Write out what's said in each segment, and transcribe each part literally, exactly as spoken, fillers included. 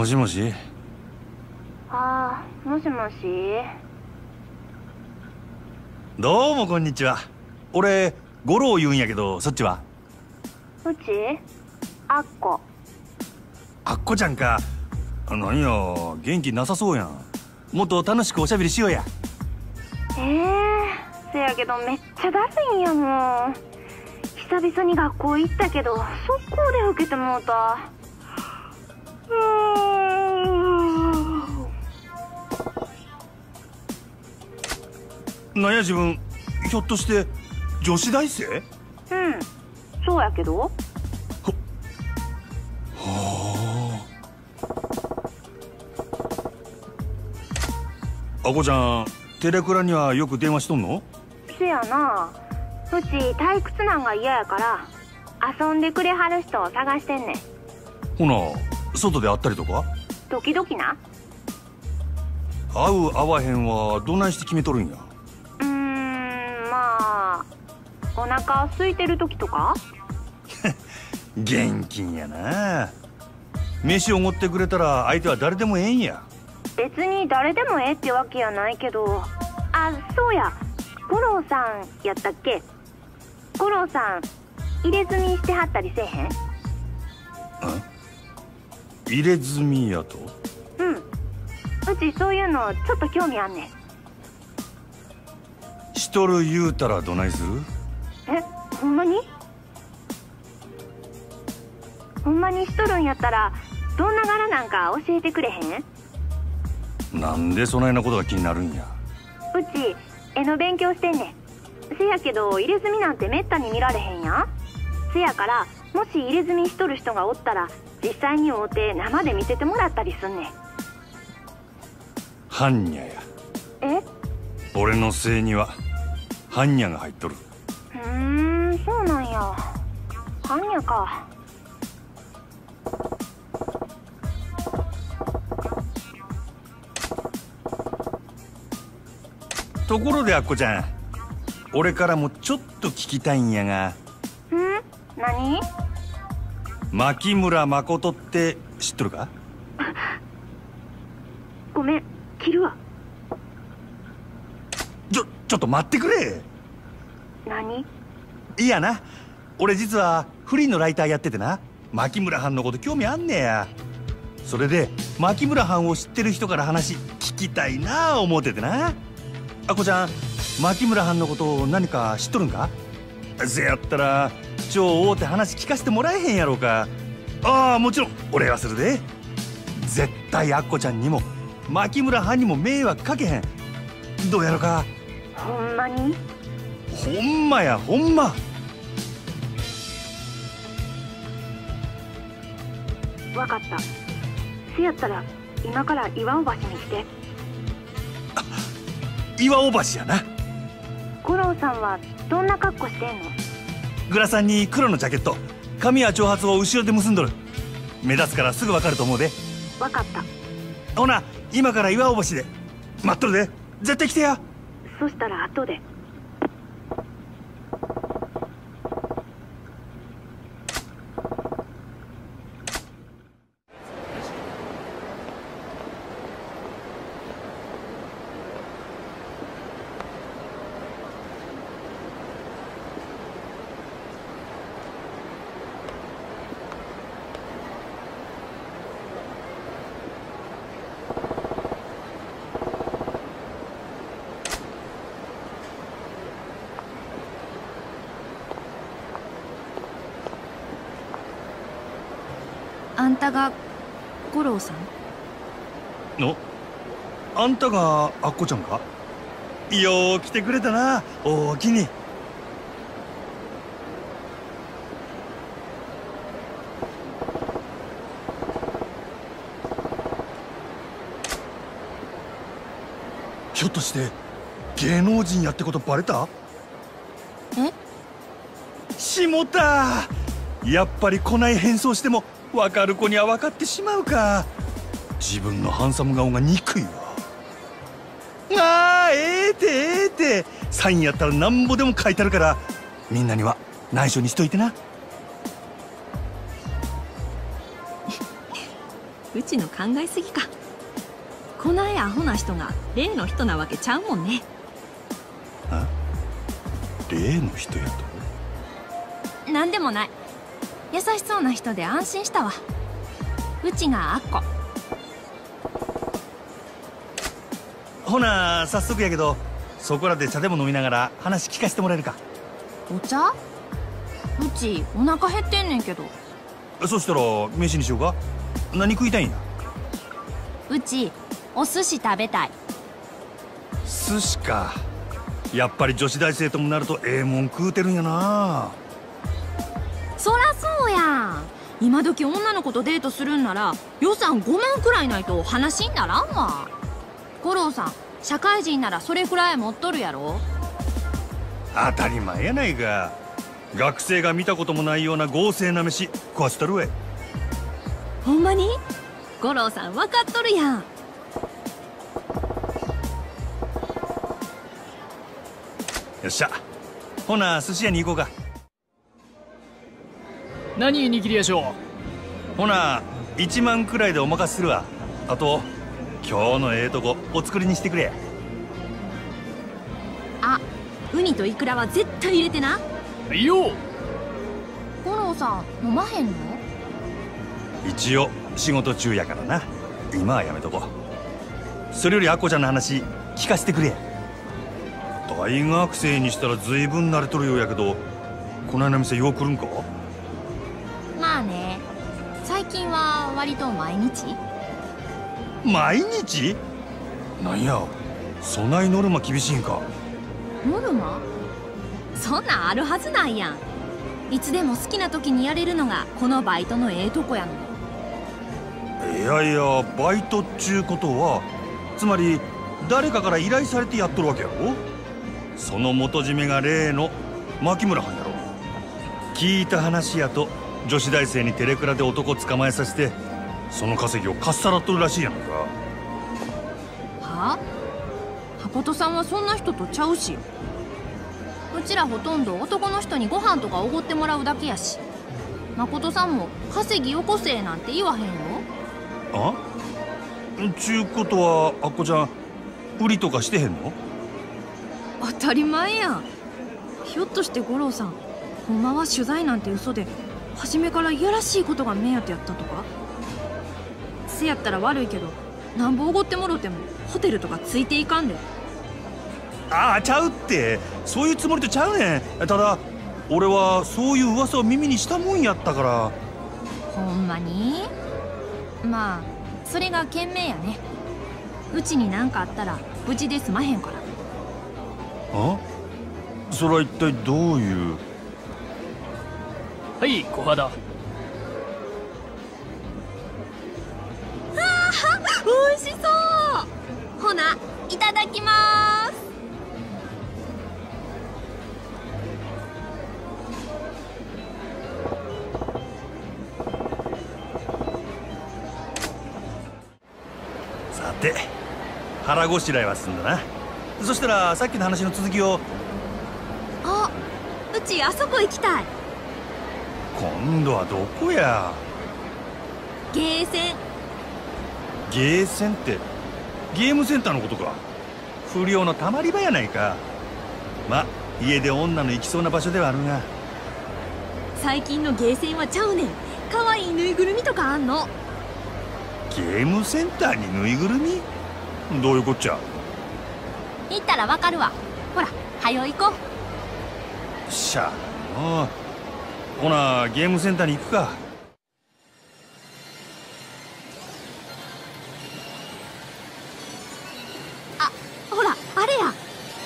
もしもし。 ああ、もしもし。 どうもこんにちは。俺五郎言うんやけど、そっちは？ うちあっこ。 あっこちゃんか。なんや元気なさそうやん。もっと楽しくおしゃべりしようや。 ええー、せやけどめっちゃだるいんやもん。久々に学校行ったけど速攻で受けてもうた。うーん。 なんや自分、ひょっとして女子大生？ うん、そうやけど。ははあ。あこちゃん、テレクラにはよく電話しとんの？ せやな。うち退屈なんが嫌やから遊んでくれはる人を探してんねん。 ほな、外で会ったりとか？ 時々な。 会う会わへんはどないして決めとるんや？ うーん、まあお腹空いてる時とか。 現金やな。飯おごってくれたら相手は誰でもええんや。 別に誰でもええってわけやないけど。あ、そうや、五郎さんやったっけ。五郎さん入れ墨してはったりせえへん？ 入れ墨やと？ うん、うちそういうのちょっと興味あんねん。 しとる言うたらどないする？ え、ほんまに？ほんまにしとるんやったらどんな柄なんか教えてくれへん？ なんでそないなことが気になるんや？ うち絵の勉強してんねん。せやけど入れ墨なんてめったに見られへんやん。せやからもし入れ墨しとる人がおったら実際に会うて生で見せてもらったりすんねん。 般若や。 え？ 俺の姓には般若が入っとる。 うーん、そうなんや。般若か。 ところであっこちゃん、俺からもちょっと聞きたいんやが。 ん？何？ 牧村誠って知っとるか？ ごめん、切るわ。 ちょ、ちょっと待ってくれ。 何？ いやな、俺実はフリーのライターやっててな、牧村藩のこと興味あんねや。それで牧村藩を知ってる人から話聞きたいなあ思っててな。あこちゃん、牧村藩のことを何か知っとるんか？せやったら超大手話聞かせてもらえへんやろうか。ああ、もちろんお礼はするで。絶対あっこちゃんにも牧村藩にも迷惑かけへん。どうやろか？ ほんまに？ ほんまや、ほんま。 わかった。せやったら今から岩尾橋に来て。 岩尾橋やな。 五郎さんはどんな格好してんの？ グラサンに黒のジャケット、髪は長髪を後ろで結んどる。目立つからすぐわかると思うで。 わかった。 ほな、今から岩尾橋で待っとるで。絶対来てや。 そしたら後で。 あんたが五郎さん？ のあんたがあっこちゃんか？よう来てくれたな、おおきに。ひょっとして芸能人やってことバレた？ え？ しもた。やっぱりこない変装しても分かる子には分かってしまうか。自分のハンサム顔が憎いわ。ああ、ええてええて、サインやったらなんぼでも書いてあるからみんなには内緒にしといてな。 ううちの考えすぎか。こないアホな人が例の人なわけちゃうもんね。 あ、例の人やと？ なんでもない。優しそうな人で安心したわ。うちがあっこ。 ほな早速やけど、そこらで茶でも飲みながら話聞かせてもらえるか？ お茶？うちお腹減ってんねんけど。 そしたら飯にしようか。何食いたいんや？ うちお寿司食べたい。 寿司か。やっぱり女子大生ともなるとええもん食うてるんやな。 そらそうやん。今時女の子とデートするんなら予算ごまんくらいないと話にならんわ。五郎さん、社会人ならそれくらい持っとるやろ。 当たり前やないか。学生が見たこともないような豪勢な飯食わせたるわい。 ほんまに？五郎さん分かっとるやん。 よっしゃ、ほな寿司屋に行こうか。 何握りやしょう？ほないちまんくらいでお任せするわ。あと今日のええとこお作りにしてくれ。 あ、ウニとイクラは絶対入れてな。 いいよ。 五郎さん飲まへんの？ 一応仕事中やからな。今はやめとこう。それよりアッコちゃんの話聞かせてくれ。大学生にしたら随分慣れとるようやけど、こないな店よう来るんか？ まあね、最近は割と毎日。 毎日？なんや、そないノルマ厳しいんか？ ノルマ？そんなんあるはずないやん。いつでも好きな時にやれるのがこのバイトのええとこやのに。 いやいや、バイトっちゅうことはつまり誰かから依頼されてやっとるわけやろ？その元締めが例の牧村はんやろ。聞いた話やと女子大生にテレクラで男捕まえさせて、その稼ぎをかっさらっとるらしいやんか。 はあ？誠さんはそんな人とちゃうし。うちらほとんど男の人にご飯とかおごってもらうだけやし。誠さんも稼ぎよこせなんて言わへんよ。 あ？ちゅうことはあっこちゃん売りとかしてへんの？ 当たり前やん。ひょっとして五郎さん、ほんまは取材なんて嘘で初めからいやらしいことが目当てやったとか？せやったら悪いけど、なんぼおごってもろてもホテルとかついていかんで。 ああ、ちゃうって、そういうつもりとちゃうねん。ただ俺はそういう噂を耳にしたもんやったから。 ほんまに？まあそれが賢明やね。うちに何かあったら無事で済まへんから。 あ？それは一体どういう？ はい、小肌。 おいしそう。ほな、いただきまーす。 さて、腹ごしらえは済んだな。そしたらさっきの話の続きを。 あ、うちあそこ行きたい。 今度はどこや？ ゲーセン。 ゲーセンってゲームセンターのことか。不良のたまり場やないか。ま、家で女の行きそうな場所ではあるが。 最近のゲーセンはちゃうねん。かわいいぬいぐるみとかあんの。 ゲームセンターにぬいぐるみ？どういうこっちゃ？ 行ったらわかるわ。ほら、はよ行こう。 しゃあ、ほなゲームセンターに行くか。 あ、ほら、あれや。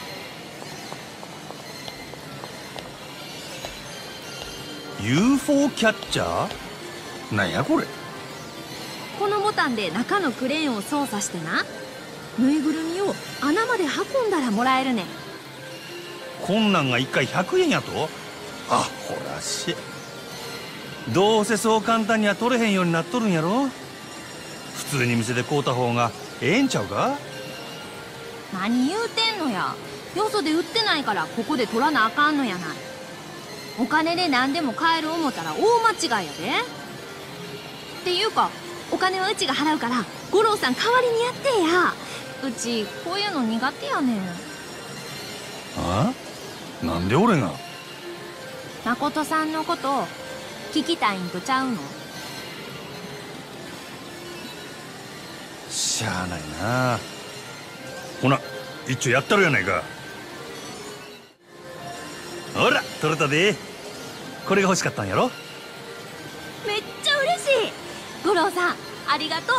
ユーフォー キャッチャー？なんやこれ。 このボタンで中のクレーンを操作してな、ぬいぐるみを穴まで運んだらもらえるねん。 こんなんがいっかいひゃくえんやと？あ、ほらし。どうせそう簡単には取れへんようになっとるんやろ。普通に店で買うた方がええんちゃうか？ 何言うてんのや。よそで売ってないからここで取らなあかんのやない。お金で何でも買える思ったら大間違いやで。っていうか、 お金はうちが払うから五郎さん代わりにやってや。うちこういうの苦手やねん。 あ？なんで俺が？ 誠さんのこと聞きたいんとちゃうの？ しゃあないな。ほな一応やったるやないか。ほら取れたで。これが欲しかったんやろ。 めっちゃ嬉しい。五郎さんありがと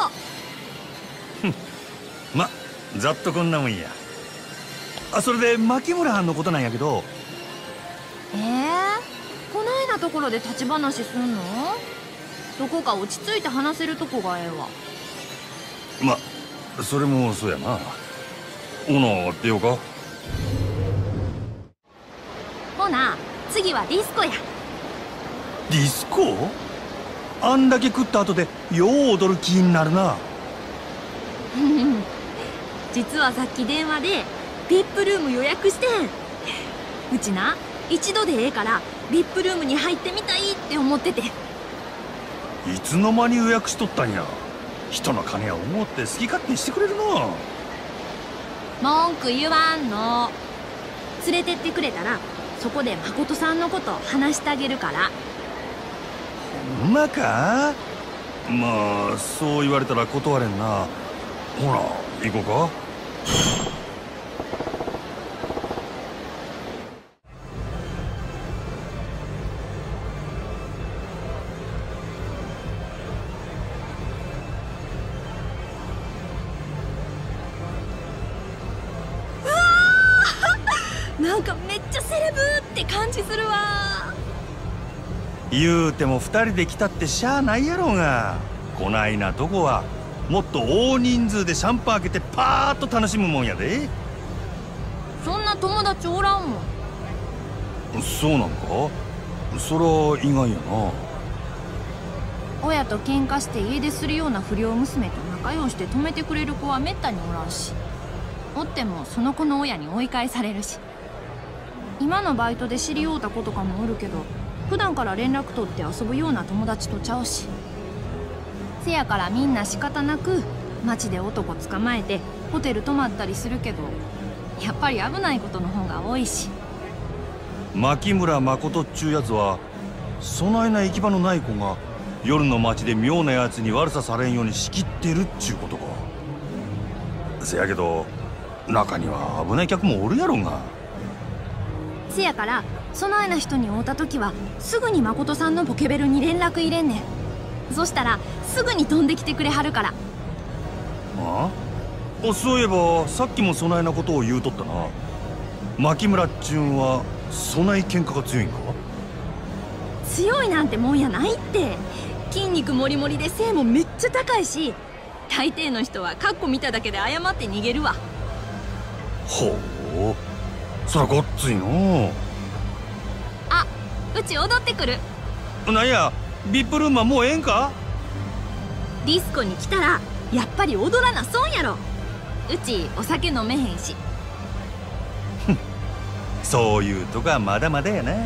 う。まざっとこんなもんや。あ、それで牧村はんのことなんやけど。 えー、こないなところで立ち話すんの？どこか落ち着いて話せるとこがええわ。 まそれもそうやな。ほな出ようか。 ほな次はディスコや。 ディスコ？あんだけ食った後でよう踊る気になるな。 実はさっき電話で ブイアイピー ルーム予約してん。うちな一度でええから ブイアイピー ルームに入ってみたいって思ってて。 いつの間に予約しとったんや。人の金は思って好き勝手にしてくれるな。 文句言わんの。連れてってくれたらそこで誠さんのこと話してあげるから。 ほんまか？まあそう言われたら断れんな。ほら行こうか。 なんかめっちゃセレブって感じするわ。 言うても二人で来たってしゃあないやろうが。こないなとこはもっと大人数でシャンパン開けてパーッと楽しむもんやで。 そんな友達おらんもん。 そうなんか？そら意外やな。 親と喧嘩して家出するような不良娘と仲良して止めてくれる子はめったにおらんし、おってもその子の親に追い返されるし。今のバイトで知り合うた子とかもおるけど、普段から連絡取って遊ぶような友達とちゃうし。せやからみんな仕方なく街で男捕まえてホテル泊まったりするけど、やっぱり危ないことの方が多いし。 牧村誠っちゅうやつはそないな行き場のない子が夜の街で妙なやつに悪さされんように仕切ってるっちゅうことか。せやけど中には危ない客もおるやろが。 せやからそないな人に会うた時はすぐに誠さんのポケベルに連絡入れんねん。そしたらすぐに飛んできてくれはるから。 ああ、そういえばさっきもそないなことを言うとったな。牧村っちゅうんはそない喧嘩が強いんか？ 強いなんてもんやないって。筋肉もりもりで背もめっちゃ高いし、大抵の人はカッコ見ただけで謝って逃げるわ。 ほう、そらごっついの。 あ、うち踊ってくる。 なんや、ブイアイピー ルームはもうええんか？ ディスコに来たらやっぱり踊らな損やろ。うちお酒飲めへんし。 そういうとこはまだまだやな。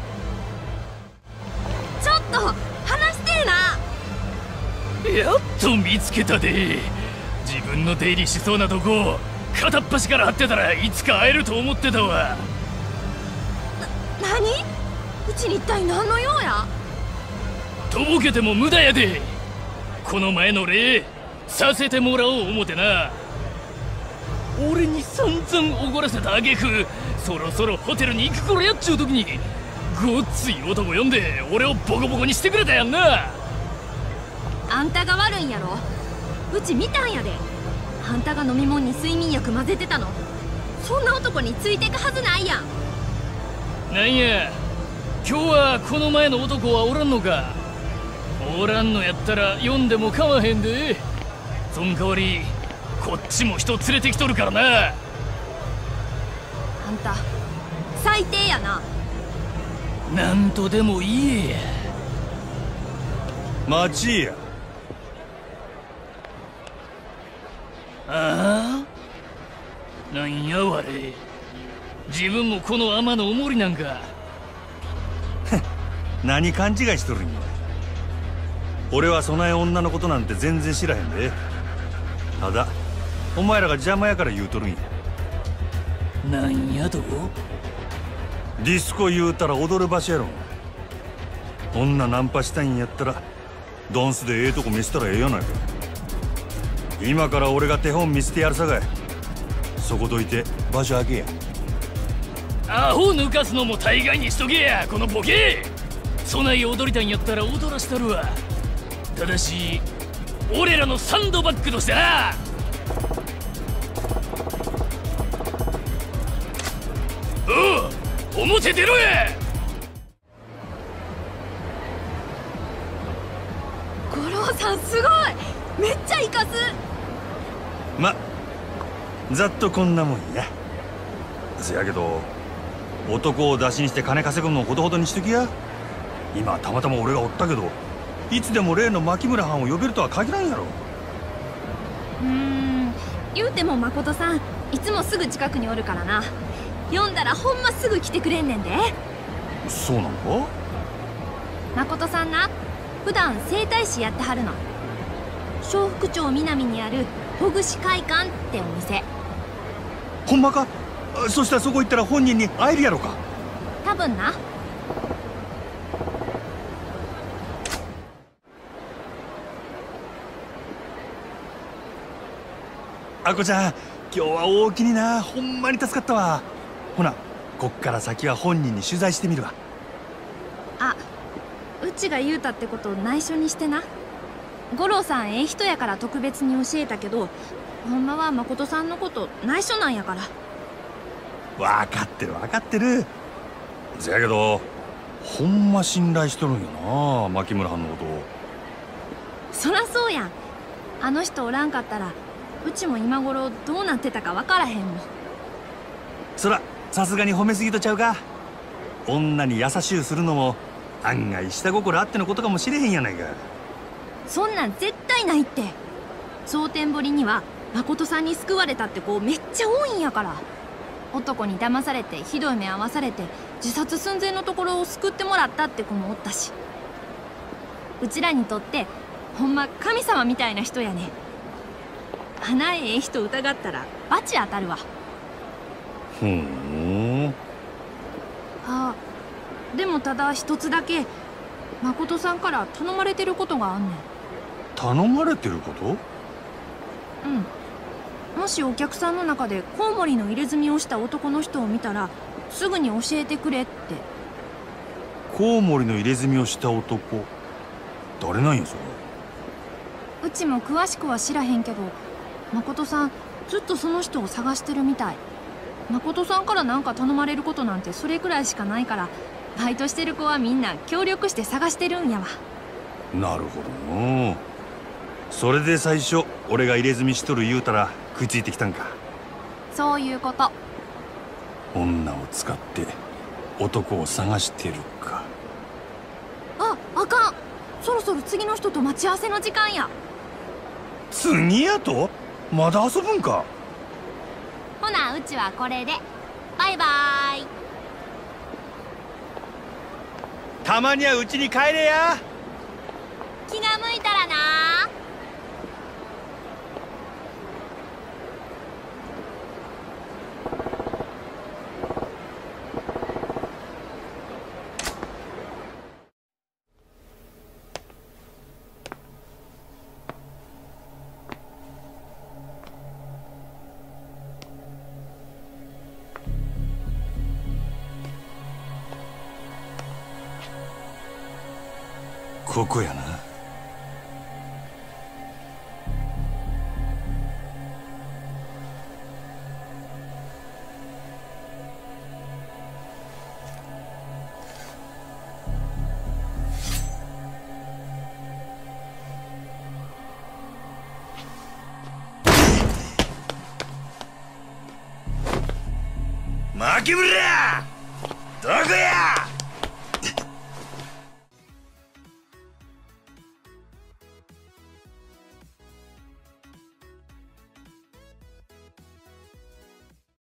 ちょっと話してえな。 やっと見つけたで。自分の出入りしそうなとこ片っ端から張ってたらいつか会えると思ってたわ。 な、何？うちに一体何の用や？ とぼけても無駄やで。この前の礼させてもらおう思てな。俺に散々おごらせた挙句、そろそろホテルに行く頃やっちゅう時にごっつい男呼んで俺をボコボコにしてくれたやんな。 あんたが悪いんやろ。うち見たんやで。あんたが飲み物に睡眠薬混ぜてたの。そんな男についてくはずないやん。 なんや、今日はこの前の男はおらんのか？おらんのやったら呼んでもかまへんで。そん代わりこっちも人連れてきとるからな。 あんた最低やな。 なんとでも言えや。 待ちや。 ああ、なんやわれ。自分もこの天のおもりなんか。 何勘違いしとるんや。 俺はそない女のことなんて全然知らへんで。ただお前らが邪魔やから言うとるんや。 なんやと？ ディスコ言うたら踊る場所やろ。女ナンパしたいんやったらダンスでええとこ見せたらええやないか。今から俺が手本見せてやるさかい。そこどいて場所開けや。 アホ抜かすのも大概にしとけや、このボケ。そない踊りたいんやったら踊らしたるわ。ただし俺らのサンドバッグとしてな。おう、表出ろや。 五郎さんすごい、めっちゃイカす。 まざっとこんなもんや。せやけど男を出しにして金稼ぐのをほどほどにしときや。今たまたま俺がおったけど、いつでも例の牧村藩を呼べるとは限らんやろ。 うーん、言うても誠さんいつもすぐ近くにおるからな。呼んだらほんますぐ来てくれんねんで。 そうなのか？ 誠さんな、普段整体師やってはるの。笑福町南にあるほぐし会館ってお店。 ほんまか？そしたらそこ行ったら本人に会えるやろか。 多分な。 あこちゃん、今日は大きにな。ほんまに助かったわ。ほなこっから先は本人に取材してみるわ。 あ、うちが言うたってことを内緒にしてな。五郎さんええ人やから特別に教えたけど、ほんまは誠さんのこと内緒なんやから。 分かってる分かってる。せやけどほんま信頼しとるんやな、牧村藩のことを。 そらそうやん。あの人おらんかったらうちも今頃どうなってたか分からへんもん。 そらさすがに褒めすぎとちゃうか。女に優しゅうするのも案外下心あってのことかもしれへんやないか。 そんなん絶対ないって。蒼天堀には誠さんに救われたって子めっちゃ多いんやから。男に騙されてひどい目合わされて自殺寸前のところを救ってもらったって子もおったし、うちらにとってほんま神様みたいな人やね。花ええ人疑ったら罰当たるわ。 ふん。 ああ、でもただ一つだけ誠さんから頼まれてることがあんねん。 頼まれてること？ うん。もしお客さんの中でコウモリの入れ墨をした男の人を見たらすぐに教えてくれって。 コウモリの入れ墨をした男、誰なんやそれ。 うちも詳しくは知らへんけど、誠さんずっとその人を探してるみたい。誠さんから何か頼まれることなんてそれくらいしかないから、バイトしてる子はみんな協力して探してるんやわ。 なるほどの。それで最初俺が入れ墨しとる言うたら食いついてきたんか。 そういうこと。 女を使って男を探してるか。 あ、あかん。そろそろ次の人と待ち合わせの時間や。 次やと？まだ遊ぶんか。 ほなうちはこれでバイバーイ。 たまにはうちに帰れや。 気が向いたらな。 ここやな。牧村！どこや！